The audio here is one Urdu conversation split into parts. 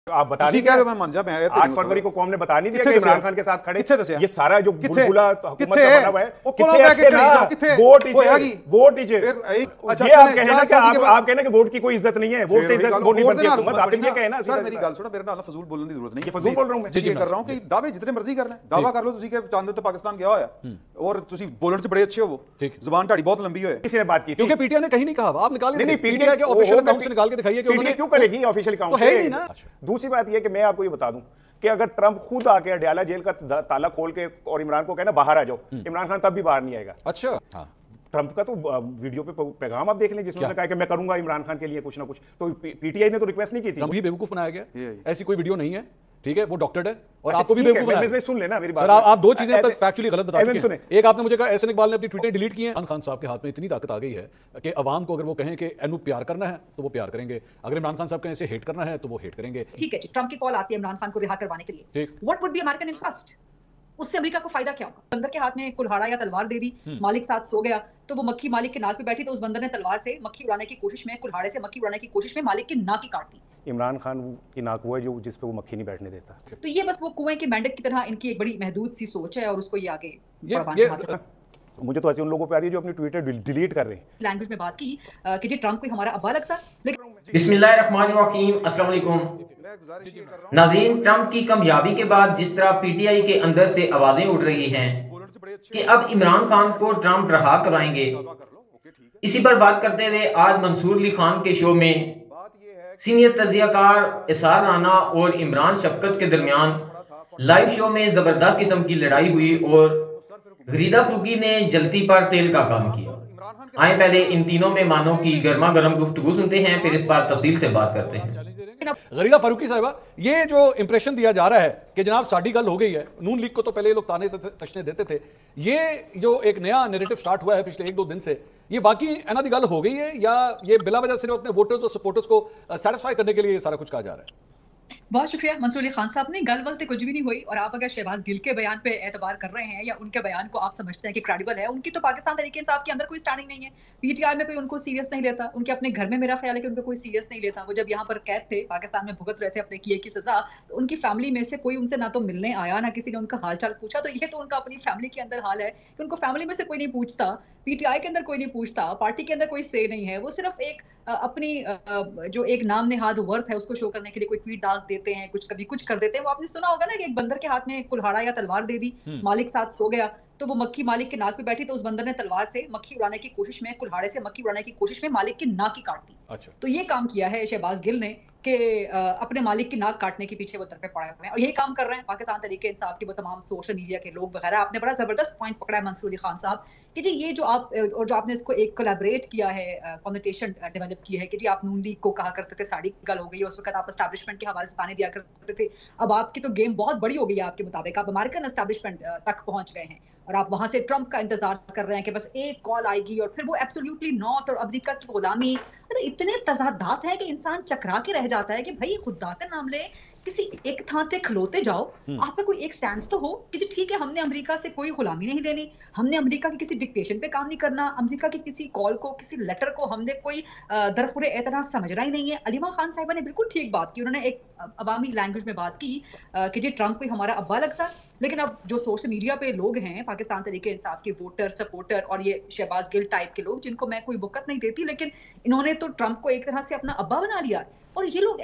آپ بتا نہیں کہہ رہے ہو میں مان جا میں 8 فروری کو قوم نے بتا نہیں دیا کہ عمران خان کے ساتھ کھڑے یہ سارا جو بلبلا حکومت کا بنا ہوا ہے ووٹ آپ کہنا کہ ووٹ کی کوئی عزت نہیں ہے ووٹ سے عزت نہیں بنتی حکومت آپ یہ کہنا سر میری گل سنو میرے نال فضول بولنے کی ضرورت نہیں یہ فضول بول رہا ہوں میں یہ کر رہا ہوں کہ دعوے جتنے مرضی کر لیں دعویٰ کر لو تسی کہ چاند تے پاکستان گیا ہوا ہے اور تسی بولن سے بڑے اچھے ہو وہ زبان ٹاڑی بہت لمبی ہوئے کسی نے بات کی کیونکہ پی ٹی آئی نے کہیں نہیں کہا آپ نکال کے پی ٹی آئی کے آفیشیل اکاؤنٹ سے نکال کے دکھائیے کہ انہوں نے کیوں کرے گی آفیشیل اکاؤنٹ تو ہے ہی نہیں نا. دوسری بات یہ کہ میں آپ کو یہ بتا دوں کہ اگر ٹرمپ خود آ کے اڈیالہ جیل کا تالا کھول کے اور عمران کو کہنا باہر آ جاؤ عمران خان تب بھی باہر نہیں آئے گا. اچھا ٹرمپ کا تو ویڈیو پہ پیغام آپ دیکھ لیں جس میں نے کہا کہ میں کروں گا عمران خان کے لیے کچھ نہ کچھ تو پی ٹی آئی نے تو ریکویسٹ نہیں کی تھی. ٹرمپ بھی بیوقوف بنایا گیا ایسی کوئی ویڈیو نہیں ہے ٹھیک ہے وہ ڈاکٹرڈ ہے اور آپ کو بھی بیوقوف بنایا. سن لینا میری بات آپ دو چیزیں فیکچولی غلط بتا چکے ہیں. ایک آپ نے مجھے کہا احسن اقبال نے اپنی ٹویٹیں ڈیلیٹ کی ہیں. عمران خان صاحب کے ہاتھ میں اتنی طاقت آ گئی ہے کہ عوام کو اگر وہ کہیں کہ اینو پیار کرنا ہے تو وہ پیار کریں گے اگر عمران خان صاحب کہیں اسے ہیٹ کرنا ہے تو وہ ہیٹ کریں گے. ٹھیک ہے جی ٹرمپ کی کال آتی ہے عمران خان کو رہا کروانے کے لیے what would be American interest اس سے امریکہ کو فائدہ کیا ہوگا. بندر کے ہاتھ میں کلہاڑا یا تلوار دے دی مالک ساتھ سو گیا تو وہ مکھی مالک کے ناک پہ بیٹھی تو اس بندر نے تلوار سے مکھی اڑانے کی کوشش میں کلہاڑے سے مکھی اڑانے کی کوشش میں مالک کی ناک ہی کاٹ دی. عمران خان کی ناک وہ ہے جو جس پہ وہ مکھی نہیں بیٹھنے دیتا. تو یہ بس وہ کنویں کے مینڈک کی طرح ان کی ایک بڑی محدود سی سوچ ہے اور اس کو یہ آگے مجھے تو ایسے ان لوگوں پہ آ رہی ہے جو اپنی ٹویٹر ڈیلیٹ کر رہے ہیں. لینگویج میں بات کی کہ جی ٹرمپ کوئی ہمارا ابا لگتا ہے. بسم اللہ الرحمن الرحیم. السلام علیکم ناظرین. ٹرمپ کی کامیابی کے بعد جس طرح پی ٹی آئی کے اندر سے آوازیں اٹھ رہی ہیں کہ اب عمران خان کو ٹرمپ رہا کرائیں گے اسی پر بات کرتے ہوئے آج منصور علی خان کے شو میں سینئر تجزیہ کار اسار رانا اور عمران شفقت کے درمیان لائیو شو میں زبردست قسم کی لڑائی ہوئی اور غریدہ فروکی نے جلتی پر تیل کا کام کیا. آئیں پہلے ان تینوں مہمانوں کی گرما گرم گفتگو سنتے ہیں پھر اس پر تفصیل سے بات کرتے ہیں. غریدہ فاروقی صاحبہ یہ جو امپریشن دیا جا رہا ہے کہ جناب ساڑھی گل ہو گئی ہے نون لیگ کو تو پہلے یہ لوگ تانے تشنے دیتے تھے یہ جو ایک نیا نیریٹو سٹارٹ ہوا ہے پچھلے 1-2 دن سے یہ باقی اینا دی گل ہو گئی ہے یا یہ بلا وجہ صرف اپنے ووٹرز اور سپورٹرز کو سیٹسفائی کرنے کے لیے یہ سارا کچھ کہا جا رہا ہے. بہت شکریہ منصور علی خان صاحب نے گل ولتے کچھ بھی نہیں ہوئی اور آپ اگر شہباز گل کے بیان پہ اعتبار کر رہے ہیں یا ان کے بیان کو آپ سمجھتے ہیں کہ کریڈیبل ہے ان کی تو پاکستان تحریک انصاف کے اندر کوئی سٹینڈنگ نہیں ہے. پی ٹی آئی میں کوئی ان کو سیریس نہیں لیتا ان کے اپنے گھر میں میرا خیال ہے کہ ان کو کوئی سیریس نہیں لیتا. وہ جب یہاں پر قید تھے پاکستان میں بھگت رہے تھے اپنے کیے کی سزا تو ان کی فیملی میں سے کوئی ان سے نہ تو ملنے آیا نہ کسی نے ان کا حال چال پوچھا. تو یہ تو ان کا اپنی فیملی کے اندر حال ہے کہ ان کو فیملی میں سے کوئی نہیں پوچھتا پی ٹی آئی کے اندر کوئی نہیں پوچھتا پارٹی کے اندر کوئی سے نہیں ہے. وہ صرف ایک اپنی جو ایک نام نہاد ورتھ ہے اس کو شو کرنے کے لیے کوئی ٹویٹ ڈال دیتے ہیں کچھ کبھی کچھ کر دیتے ہیں. وہ آپ نے سنا ہوگا نا کہ ایک بندر کے ہاتھ میں کلہاڑا یا تلوار دے دی مالک ساتھ سو گیا تو وہ مکھی مالک کے ناک پہ بیٹھی تو اس بندر نے تلوار سے مکھی اڑانے کی کوشش میں کلہاڑے سے مکھی اڑانے کی کوشش میں مالک کی ناک ہی کاٹ دی. تو یہ کام کیا ہے شہباز گل نے کہ اپنے مالک کی ناک کاٹنے کے پیچھے وہ طرفے پڑے ہوئے ہیں اور یہی کام کر رہے ہیں پاکستان تحریک انصاف کے وہ تمام سوشل میڈیا کے لوگ وغیرہ. آپ نے بڑا زبردست پوائنٹ پکڑا ہے منصور علی خان صاحب کہ جی یہ جو آپ اور جو آپ نے اس کو ایک کولیبریٹ کیا ہے کانورسیشن ڈیولپ کی ہے کہ جی آپ نون لیگ کو کہا کرتے تھے ساڑی گل ہو گئی اس وقت آپ اسٹیبلشمنٹ کے حوالے سے تانے دیا کرتے تھے. اب آپ کی تو گیم بہت بڑی ہو گئی ہے آپ کے مطابق آپ امریکن اسٹیبلشمنٹ تک پہنچ گئے ہیں اور آپ وہاں سے ٹرمپ کا انتظار کر رہے ہیں کہ بس ایک کال آئے گی اور پھر وہ ایبسولوٹلی ناٹ اور امریکہ کی غلامی. اتنے تضادات ہیں کہ انسان چکرا کے رہ جاتا ہے کہ بھائی خدا کا نام لے کسی ایک تھان تے کھلوتے جاؤ آپ کا کوئی ایک سینس تو ہو کہ جی ٹھیک ہے ہم نے امریکہ سے کوئی غلامی نہیں لینی ہم نے امریکہ کی کسی ڈکٹیشن پہ کام نہیں کرنا امریکہ کی کسی کال کو کسی لیٹر کو ہم نے کوئی درخور اعتراض سمجھنا ہی نہیں ہے. علیمہ خان صاحبہ نے بالکل ٹھیک بات کی انہوں نے ایک عوامی لینگویج میں بات کی کہ جی ٹرمپ کوئی ہمارا ابا لگتا ہے. لیکن اب جو سوشل میڈیا پہ لوگ ہیں پاکستان تحریک انصاف کے ووٹر سپورٹر اور یہ شہباز گل ٹائپ کے لوگ جن کو میں کوئی وقت نہیں دیتی لیکن انہوں نے تو ٹرمپ کو ایک طرح سے اپنا ابا بنا لیا. اور یہ لوگ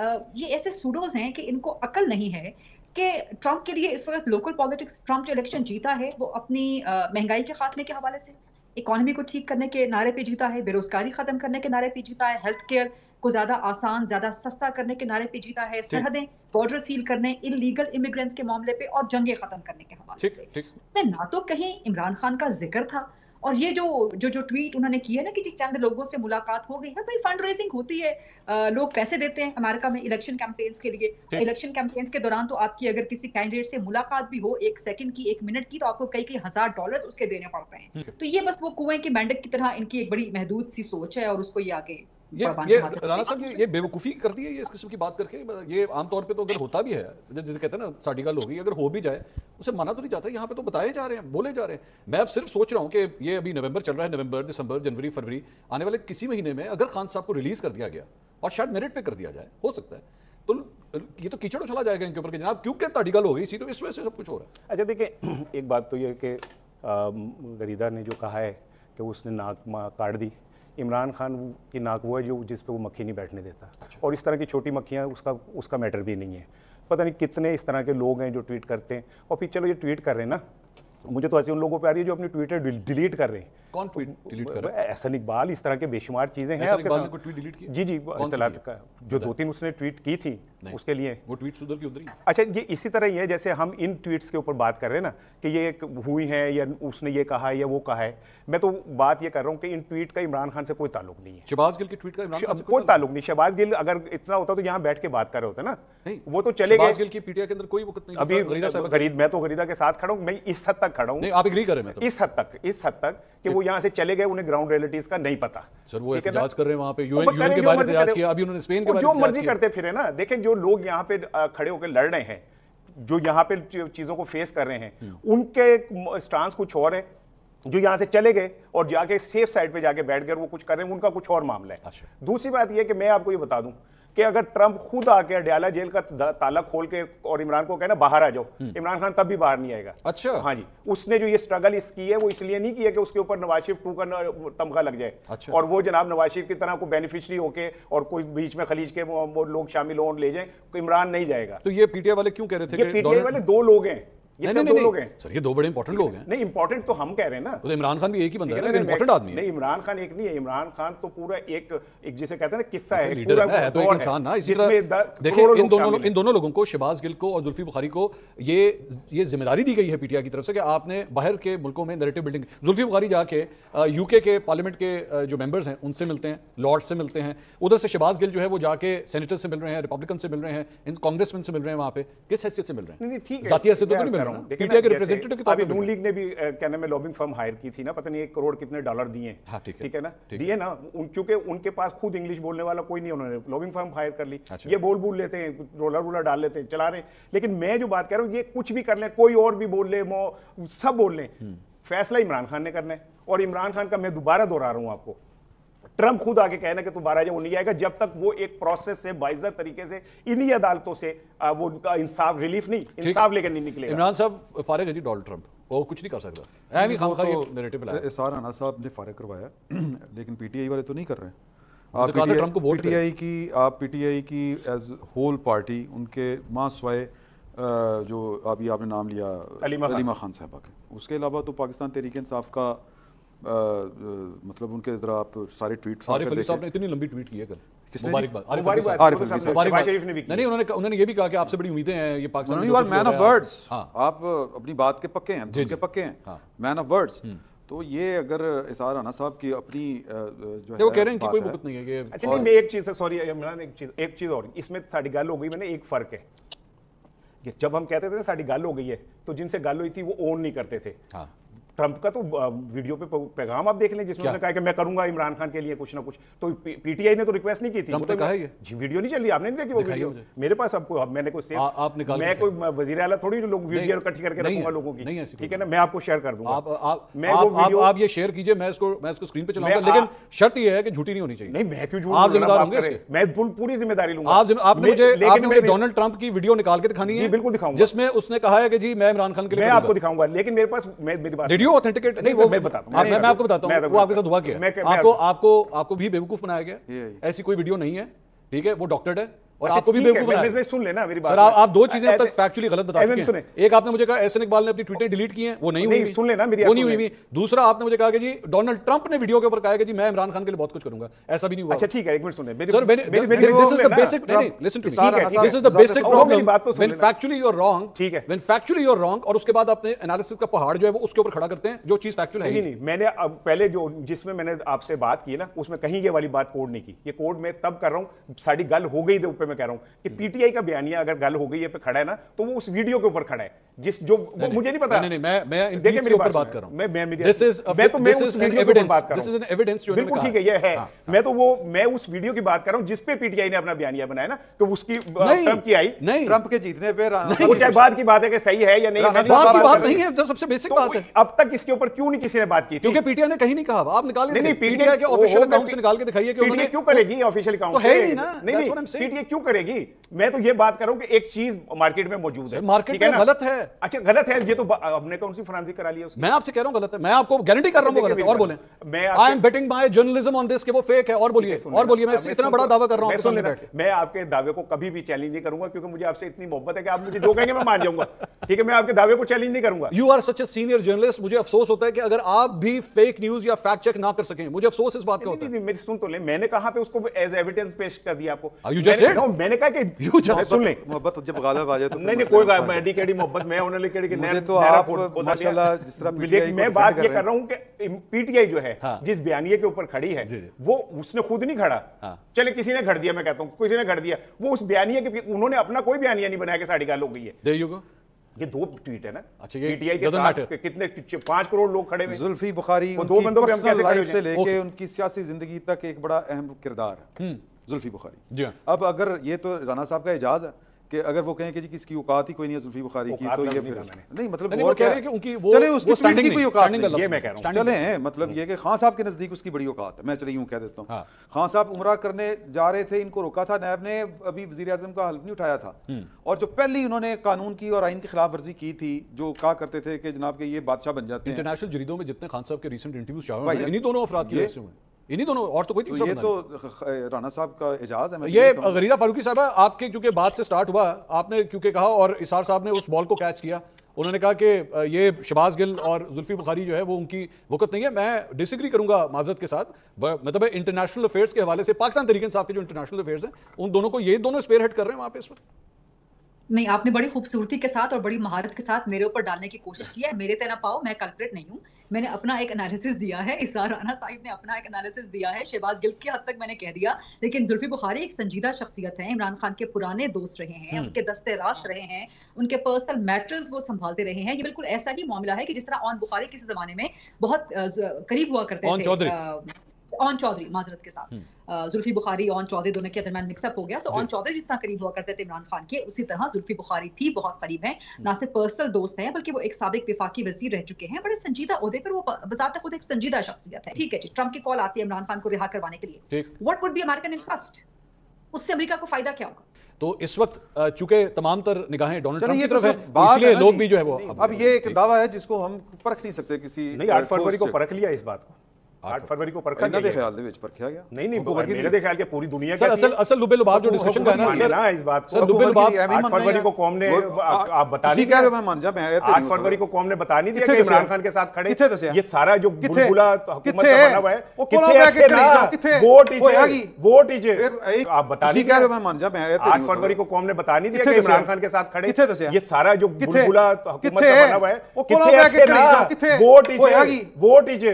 ایسے سوڈوز ہیں کہ ان کو عقل نہیں ہے کہ ٹرمپ کے لیے اس وقت لوکل پالیٹکس ٹرمپ جو الیکشن جیتا ہے وہ اپنی مہنگائی کے خاتمے کے حوالے سے اکانومی کو ٹھیک کرنے کے نعرے پہ جیتا ہے بے روزگاری ختم کرنے کے نعرے پہ جیتا ہے ہیلتھ کیئر کو زیادہ آسان زیادہ سستا کرنے کے نعرے پہ جیتا ہے سرحدیں بارڈر سیل کرنے انلیگل امیگرینٹس کے معاملے پہ اور جنگیں ختم کرنے کے حوالے سے نہ تو کہیں عمران خان کا ذکر تھا. اور یہ جو ٹویٹ انہوں نے کی ہے نا کہ جی چند لوگوں سے ملاقات ہو گئی ہے بھائی فنڈ ریزنگ ہوتی ہے لوگ پیسے دیتے ہیں امریکہ میں الیکشن کیمپینز کے لیے الیکشن کیمپینز کے دوران تو آپ کی اگر کسی کینڈیڈیٹ سے ملاقات بھی ہو 1 سیکنڈ کی 1 منٹ کی تو آپ کو کئی $1000 اس کے دینے پڑتے ہیں. تو یہ بس وہ کنویں کے مینڈک کی طرح ان کی ایک بڑی محدود سی سوچ ہے اور اس کو یہ آگے رانا صاحب یہ بے وقوفی کرتی ہے یہ اس قسم کی بات کر کے یہ عام طور پہ تو اگر ہوتا بھی ہے جیسے کہتے ہیں نا ساڑھی گل ہوگی اگر ہو بھی جائے اسے مانا تو نہیں جاتا یہاں پہ تو بتائے جا رہے ہیں بولے جا رہے ہیں. میں اب صرف سوچ رہا ہوں کہ یہ ابھی نومبر چل رہا ہے نومبر دسمبر جنوری فروری آنے والے کسی مہینے میں اگر خان صاحب کو ریلیز کر دیا گیا اور شاید میرٹ پہ کر دیا جائے ہو سکتا ہے تو یہ تو کیچڑ چلا جائے گا ان کے اوپر کہ جناب کیونکہ تہاڈی گل ہو گئی سی تو اس وجہ سے سب کچھ ہو رہا ہے. اچھا دیکھیں ایک بات تو یہ کہ غریدہ نے جو کہا ہے کہ اس نے ناک کاٹ دی, عمران خان کی ناک وہ ہے جو جس پہ وہ مکھی نہیں بیٹھنے دیتا, اور اس طرح کی چھوٹی مکھیاں اس کا میٹر بھی نہیں ہے. پتہ نہیں کتنے اس طرح کے لوگ ہیں جو ٹویٹ کرتے ہیں, اور پھر چلو یہ ٹویٹ کر رہے ہیں نا, مجھے تو ایسے ان لوگوں پہ آ رہی ہے جو اپنی ٹویٹر ڈیلیٹ کر رہے ہیں. کون ٹویٹ ڈیلیٹ کر رہا ہے؟ احسن اقبال, اس طرح کے بے شمار چیزیں ہیں. احسن اقبال نے کوئی ٹویٹ ڈیلیٹ کی؟ جی اطلاعات کا جو 2-3 اس نے ٹویٹ کی تھی اس کے لیے وہ ٹویٹس ادھر کی ادھر ہی. اچھا یہ اسی طرح ہی ہے جیسے ہم ان ٹویٹس کے اوپر بات کر رہے ہیں نا کہ یہ ہوئی ہیں یا اس نے یہ کہا ہے یا وہ کہا ہے, میں تو بات یہ کر رہا ہوں کہ ان ٹویٹ کا عمران خان سے کوئی تعلق نہیں ہے. شہباز گل کی ٹویٹ کا عمران خان سے کوئی تعلق نہیں. شہباز گل اگر اتنا ہوتا تو یہاں بیٹھ کے بات کر رہے ہوتے نا, وہ تو چلے گئے. شہباز گل کی پی ٹی آئی کے اندر کوئی وقت نہیں. ابھی میں تو غریدہ کے ساتھ کھڑا ہوں, میں اس حد تک کھڑا ہوں. نہیں آپ ایگری کریں, میں اس حد تک کہ وہ یہاں سے چلے گئے, انہیں گراؤنڈ ریئلٹیز کا نہیں پتا. سر وہ احتجاج کر رہے ہیں وہاں پہ, یو این کے بارے میں احتجاج کیا, ابھی انہوں نے اسپین کے بارے میں جو مرضی کرتے پھرے نا. دیکھیں جو لوگ یہاں پہ کھڑے ہو کے لڑ رہے ہیں, جو یہاں پہ چیزوں کو فیس کر رہے ہیں, ان کے سٹانس کچھ اور ہے. جو یہاں سے چلے گئے اور جا کے سیف سائڈ پہ جا کے بیٹھ گئے وہ کچھ کر رہے ہیں, ان کا کچھ اور معاملہ ہے. دوسری بات یہ کہ میں آپ کو یہ بتا دوں کہ اگر ٹرمپ خود آ کے اڈیالہ جیل کا تالا کھول کے اور عمران کو کہنا باہر آ جاؤ, عمران خان تب بھی باہر نہیں آئے گا. اچھا ہاں جی, اس نے جو یہ سٹرگل اس کی ہے وہ اس لیے نہیں کی ہے کہ اس کے اوپر نواز شریف 2 کا تمغہ لگ جائے اور وہ جناب نواز شریف کی طرح کوئی بینیفیشری ہو کے اور کوئی بیچ میں خلیج کے وہ لوگ شامل ہوں لے جائیں, عمران نہیں جائے گا. تو یہ پی ٹی آئی والے کیوں کہہ رہے تھے کہ پی ٹی آئی والے 2 لوگ ہیں, یہ سب 2 لوگ ہیں. سر یہ 2 بڑے امپورٹنٹ لوگ ہیں. نہیں امپورٹنٹ تو ہم کہہ رہے ہیں نا, تو عمران خان بھی ایک ہی بندہ ہے, لیکن امپورٹنٹ آدمی ہے. نہیں عمران خان ایک نہیں ہے, عمران خان تو پورا ایک جسے کہتے ہیں نا قصہ ہے, لیڈر ہے تو ایک انسان نا. اسی طرح دیکھیں ان دونوں لوگوں کو, شہباز گل کو اور زلفی بخاری کو, یہ ذمہ داری دی گئی ہے پی ٹی آئی کی طرف سے کہ آپ نے باہر کے ملکوں میں نیریٹو بلڈنگ. زلفی بخاری جا کے یو کے پارلیمنٹ کے جو ممبرز ہیں ان سے ملتے ہیں, لارڈ سے ملتے ہیں. ادھر سے شہباز گل جو ہے وہ جا کے سینیٹر سے مل رہے ہیں, ریپبلکن سے مل رہے ہیں, کانگریس مین سے مل رہے ہیں. وہاں پہ کس حیثیت سے مل رہے ہیں؟ ذاتی حیثیت تو نہیں مل رہا ہوں. پی ٹی آئی کے ریپرزینٹیٹو کے طور پہ نون لیگ نے بھی کہنے میں لابنگ فرم ہائر کی تھی نا, پتہ نہیں 1 کروڑ کتنے ڈالر دیے, ٹھیک ہے نا, دیے نا, کیونکہ ان کے پاس خود انگلش بولنے والا کوئی نہیں, انہوں نے لابنگ فرم ہائر کر لی. یہ بول لیتے ہیں, رولر ڈال لیتے ہیں, چلا رہے ہیں. لیکن میں جو بات کر رہا ہوں یہ کچھ بھی کر لیں, کوئی اور بھی بول لے, سب بول لیں, فیصلہ عمران خان نے کرنا ہے. اور عمران خان کا میں دوبارہ دہرا رہا ہوں آپ کو, ٹرمپ خود آگے کہنا کہ دوبارہ جب وہ نہیں آئے گا جب تک وہ ایک پروسیس سے باعزت طریقے سے انہی عدالتوں سے وہ انصاف ریلیف نہیں انصاف لے کر نہیں نکلے گا. عمران صاحب فارغ ہے جی ڈونلڈ ٹرمپ, وہ کچھ نہیں کر سکتا. اظہار رانا صاحب نے فارغ کروایا لیکن پی ٹی آئی والے تو نہیں کر رہے ہیں. آپ پی ٹی آئی کی ایز ہول پارٹی, ان کے ماں سوائے جو ابھی آپ نے نام لیا علیمہ خان صاحبہ کے, اس کے علاوہ تو پاکستان تحریک انصاف کا مطلب ان کے ذرا آپ سارے ٹویٹ عارف علی صاحب نے اتنی لمبی ٹویٹ کی ہے کل, شہباز شریف نے بھی کی. نہیں انہوں نے یہ بھی کہا کہ آپ سے بڑی امیدیں ہیں, یہ Pakistan you are man of words, آپ اپنی بات کے پکے ہیں, دل کے پکے ہیں, مین آف ورڈز. تو یہ اگر اظہار رانا صاحب کی اپنی جو ہے وہ کہہ رہے ہیں کہ کوئی وقت نہیں ہے کہ اچھا نہیں, میں ایک چیز سوری عمران, ایک چیز اور اس میں ساڑی گل ہو گئی, میں نے ایک فرق ہے کہ جب ہم کہتے تھے ساڑی گل ہو گئی ہے تو جن سے گل ہوئی تھی وہ اون نہیں کرتے تھے. ٹرمپ کا تو ویڈیو پہ پیغام آپ دیکھ لیں جس میں انہوں نے کہا کہ میں کروں گا عمران خان کے لیے کچھ نہ کچھ, تو پی ٹی آئی نے تو ریکویسٹ نہیں کی تھی. جی ویڈیو نہیں چل رہی, آپ نے نہیں دیکھی وہ ویڈیو میرے پاس, اب میں نے کوئی میں کوئی وزیر اعلیٰ تھوڑی جو لوگ ویڈیو اکٹھی کر کے رکھوں گا لوگوں کی, ٹھیک ہے نا, میں آپ کو شیئر کر دوں گا. آپ یہ شیئر کیجئے, میں اس کو اسکرین پہ چلاؤں گا, لیکن شرط یہ ہے کہ جھوٹی نہیں ہونی چاہیے. نہیں میں کیوں جھوٹ, آپ ذمہ دار ہوں گے, میں پوری ذمہ داری لوں گا. آپ نے مجھے ڈونلڈ ٹرمپ کی ویڈیو نکال کے دکھانی ہے, بالکل دکھاؤں گا, جس میں اس نے کہا ہے کہ جی میں عمران خان کے لیے میں آپ کو دکھاؤں گا, لیکن میرے پاس ویڈیو آتھینٹیکیٹ نہیں, میں بتاتا ہوں, میں آپ کو بتاتا ہوں, وہ آپ کے ساتھ ہوا کیا. آپ کو بھی بیوقوف بنایا گیا, ایسی کوئی ویڈیو نہیں ہے, ٹھیک ہے, وہ ڈاکٹرڈ ہے اور آپ کو بھی بیوقوف بنایا. سن لینا میری بات, سر آپ 2 چیزیں اب تک فیکچولی غلط بتا چکے ہیں. ایک آپ نے مجھے کہا احسن اقبال نے اپنی ٹویٹیں ڈیلیٹ کی ہیں, وہ نہیں ہوئی, سن لینا میری, وہ نہیں ہوئی. دوسرا آپ نے مجھے کہا کہ جی ڈونلڈ ٹرمپ نے ویڈیو کے اوپر کہا کہ جی میں عمران خان کے لیے بہت کچھ کروں گا, ایسا بھی نہیں ہوا. اچھا ٹھیک ہے, ایک منٹ سنیں سر, this is the basic, listen to me, this is the basic problem when factually you are wrong, ٹھیک ہے, when factually you are wrong, اور اس کے بعد آپ نے انالیسس کا پہاڑ جو ہے وہ اس کے اوپر کھڑا کرتے ہیں جو چیز فیکچوئل ہے. نہیں میں نے پہلے جو جس میں نے آپ سے بات کی نا اس میں کہیں یہ والی بات کوڈ نہیں کی, یہ کوڈ میں تب کر رہا ہوں ساری گل ہو گئی اوپر, میں کہہ رہا ہوں کہ پی ٹی آئی کا بیانیہ اگر گل ہو گئی ہے پہ کھڑا ہے نا تو وہ اس ویڈیو کے اوپر کھڑا ہے, جس جو مجھے نہیں پتا. نہیں میں ان ٹویٹس کے اوپر بات کر رہا ہوں, میں اس ویڈیو کے اوپر بات کر رہا ہوں, بالکل ٹھیک ہے, یہ ہے, میں اس ویڈیو کی بات کر رہا ہوں جس پہ پی ٹی آئی نے اپنا بیانیہ بنایا نا کہ اس کی ٹرمپ کی آئی, ٹرمپ کے جیتنے پہ وہ چاہے بات کی بات ہے کہ صحیح ہے یا نہیں, بات نہیں ہے, سب سے بیسک بات ہے. اب تک اس کے اوپر کیوں نہیں کسی نے بات کی, کیونکہ پی ٹی آئی نے کہیں نہیں کہا, آپ نکال نہیں, پی ٹی آئی کے آفیشیل اکاؤنٹ سے نکال کے دکھائیے کہ پی ٹی آئی کیوں کرے گی آفیشیل اکاؤنٹ سے, ہے ہی نا, نہیں پی ٹی آئی کیوں क्यों करेगी? मैं तो ये बात कर रहा हूं कि एक चीज मार्केट में मौजूद है, मार्केट में गलत है। अच्छा गलत है, ये तो हमने कौन सी फरांसी करा ली है उसकी? मैं आपसे कह रहा हूं गलत है, मैं आपको गारंटी कर रहा हूं गलत है। और बोलें, I am betting my journalism on this कि वो फेक है। और बोलिए, और बोलिए, मैं इतना बड़ा दावा कर रहा हूं। मैं आपके दावे को कभी भी चैलेंज नहीं करूंगा, क्योंकि मुझे आपसे इतनी मोहब्बत है कि आप मुझे जो कहेंगे मैं मान जाऊंगा, ठीक है? मैं आपके दावे को चैलेंज नहीं करूंगा। You are such a senior journalist, मुझे अफसोस होता है कि अगर आप भी फेक न्यूज या फैक्ट चेक ना कर सकें, मुझे अफसोस इस बात का होता है। मेरी सुन तो ले, मैंने कहां पे उसको एज एविडेंस पेश कर दिया आपको? मैंने कहा कि यू जस्ट सुन ले, मोहब्बत जब गालिब आ जाए तो नहीं कोई एडी केडी मोहब्बत मैं होने लेके कि मुझे तो आप माशाल्लाह जिस तरह पीटीआई मैं बात ये कर रहा हूं कि पीटीआई जो है जिस बयानिए के ऊपर खड़ी है वो उसने खुद नहीं खड़ा, चले किसी ने घड़ दिया, मैं कहता हूं किसी ने घड़ दिया, वो उस बयानिए के उन्होंने अपना कोई बयानिया नहीं बनाया कि साड़ी गाल हो गई है। There you go. ये 2 ट्वीट है ना। अच्छा, पीटीआई के साथ कितने 5 करोड़ लोग खड़े हुए। जुल्फी बुखारी दो बंदों पे हम कैसे खड़े से लेके उनकी सियासी जिंदगी तक एक बड़ा अहम किरदार है जुल्फी बुखारी। अब अगर ये तो राना साहब का एजाज है कि अगर वो कहें कि जी किसकी औकात ही कोई नहीं है जुल्फी बुखारी की, तो ये फिर नहीं मतलब वो कह रहे हैं कि उनकी वो चले उसकी ट्वीट की कोई औकात नहीं, ये मैं कह रहा हूं। चले मतलब ये कि खान साहब के नजदीक उसकी बड़ी औकात है, मैं चले यूं कह देता हूं। खान साहब उमरा करने जा रहे थे, इनको रोका था नैब ने, अभी वजीर आजम का हल्फ नहीं उठाया था, और जो पहली उन्होंने कानून की और आइन की खिलाफ वर्जी की थी, जो कहा करते थे कि जनाब के ये बादशाह बन जाते हैं। इंटरनेशनल जरीदों में जितने खान साहब के रीसेंट इंटरव्यूज चाहे इन्हीं दोनों अफराद की वजह से हुए, इन्हीं दोनों, और तो कोई तीसरा ये तो राना साहब का एजाज है। ये गरीदा फारूकी साहब आपके क्योंकि बात से स्टार्ट हुआ, आपने क्योंकि कहा और इसार साहब ने उस बॉल को कैच किया, उन्होंने कहा कि ये शहबाज गिल और जुल्फी बुखारी जो है वो उनकी वक़्त नहीं है। मैं डिसएग्री करूंगा माजरत के साथ, मतलब इंटरनेशनल अफेयर्स के हवाले से पाकिस्तान तहरीक इंसाफ के जो इंटरनेशनल अफेयर्स हैं उन दोनों को ये दोनों स्पेयर हेड कर रहे हैं वहां पे इस वक्त। नहीं, आपने बड़ी खूबसूरती के साथ और बड़ी महारत के साथ मेरे ऊपर डालने की कोशिश की है। मेरे तेना पाओ, मैं कल्प्रेट नहीं हूँ। मैंने अपना एक एनालिसिस दिया है, इसार राना साहिब ने अपना एक एनालिसिस दिया है, शहबाज गिल की हद तक मैंने कह दिया, लेकिन जुल्फी बुखारी एक संजीदा शख्सियत है, इमरान खान के पुराने दोस्त रहे हैं, उनके दस्ते रास्त रहे हैं, उनके पर्सनल मैटर्स वो संभालते रहे हैं। ये बिल्कुल ऐसा ही मामला है कि जिस तरह ऑन बुखारी किसी जमाने में बहुत करीब हुआ करते थे, ऑन चौधरी माजरत के साथ, जुल्फी बुखारी ऑन चौधरी दोनों के दरमियान मिक्सअप हो गया। सो ऑन चौधरी जिस तरह करीब हुआ करते थे इमरान खान के, उसी तरह जुल्फी बुखारी भी बहुत करीब हैं, ना सिर्फ पर्सनल दोस्त हैं बल्कि वो एक साबिक विफाकी वजीर रह चुके हैं, बड़े संजीदा ओहदे पर वो बजाते खुद एक संजीदा शख्सियत है। ठीक है जी, ट्रंप की कॉल आती है इमरान खान को रिहा करवाने के लिए, what would be American interest? उससे अमेरिका को फायदा क्या होगा? तो इस वक्त चूंकि तमाम तर निगाहें डोनाल्ड ट्रंप की तरफ है, इसलिए लोग भी जो है वो अब ये एक दावा है जिसको हम परख नहीं सकते किसी नहीं। 8 फरवरी को परख लिया इस बात को, 8 फरवरी को परखा गया, ख्याल दे विच परखा गया। नहीं मेरे ख्याल के पूरी दुनिया का असल लुबे लुबाब जो डिस्कशन का है ना सर, इस बात को लुबे लुबाब 8 फरवरी को कौम ने आप बता नहीं कह रहे, मैं मान जा, मैं 8 फरवरी को कौम ने बता नहीं दिया कि इमरान खान के साथ खड़े, ये सारा जो बुलबुला हुकूमत का बना हुआ है किथे वोट इजे आप बता नहीं कह रहे, मैं मान जा, मैं 8 फरवरी को कौम ने बता नहीं दिया कि इमरान खान के साथ खड़े, ये सारा जो बुलबुला हुकूमत का बना हुआ है किथे वोट इजे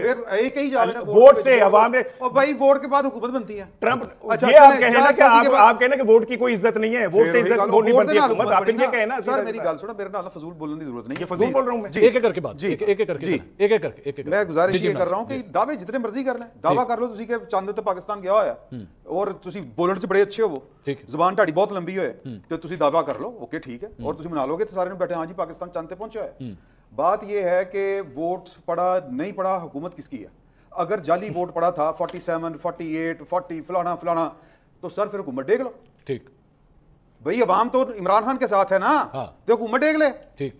वोट से आवाम में, और भाई वोट के बाद हुकूमत बनती है। ट्रंप ये आप कहना कि आप कहना कि वोट की कोई इज्जत नहीं है, वोट से इज्जत नहीं बनती हुकूमत, आप ये कहना। सर मेरी गल सुनो, मेरे नाल फजूल बोलने की जरूरत नहीं है, ये फजूल बोल रहा हूं मैं। एक एक करके बात, एक एक करके मैं गुजारिश ये कर रहा हूं कि दावे जितने मर्जी कर लें, दावा कर लो तुसी कि चंद ते पाकिस्तान गया होया और तुसी बोलण च बड़े अच्छे हो, जुबान ढाड़ी बहुत लंबी होए ते तुसी दावा कर लो, ओके ठीक है, और तुसी मना लोगे तो सारे ने बैठे हां जी पाकिस्तान चंद ते पहुंचा है। बात ये है कि वोट पड़ा नहीं पड़ा हुकूमत किसकी है? अगर जाली वोट पड़ा था 47, 48, 40 फलाना फलाना, तो सर फिर हुकूमत देख लो। ठीक भाई अवाम तो इमरान खान के साथ है ना, तो हुकूमत देख ले। ठीक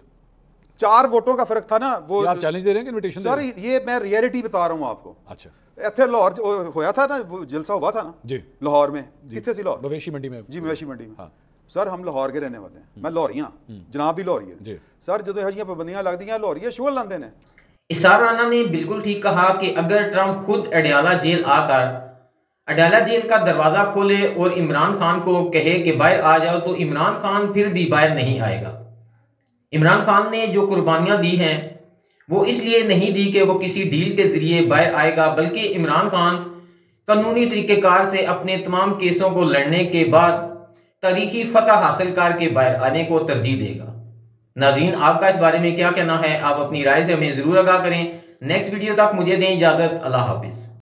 4 वोटों का फर्क था ना, वो आप चैलेंज दे रहे हैं कि इनविटेशन सर ये मैं रियलिटी बता रहा हूं आपको। अच्छा, इतने लाहौर होया था ना, वो जलसा हुआ था ना जी लाहौर में, कितने सी लाहौर मवेशी मंडी में जी, मवेशी मंडी में। सर हम लाहौर के रहने वाले हैं, मैं लाहौरियां, जनाब भी लाहौरी है सर, जो हजियां पाबंदियां लगदी हैं लाहौरिया शोल लांदे ने। इसार राना ने बिल्कुल ठीक कहा कि अगर ट्रंप खुद अडयाला जेल आकर अडयाला जेल का दरवाजा खोले और इमरान खान को कहे कि बाहर आ जाओ, तो इमरान खान फिर भी बाहर नहीं आएगा। इमरान खान ने जो कुर्बानियां दी हैं वो इसलिए नहीं दी कि वो किसी डील के जरिए बाहर आएगा, बल्कि इमरान खान कानूनी तरीकेकार से अपने तमाम केसों को लड़ने के बाद तारीखी फतह हासिल करके बाहर आने को तरजीह देगा। नाज़रीन, आपका इस बारे में क्या कहना है? आप अपनी राय से हमें जरूर आगाह करें। नेक्स्ट वीडियो तक मुझे दें इजाजत। अल्लाह हाफिज।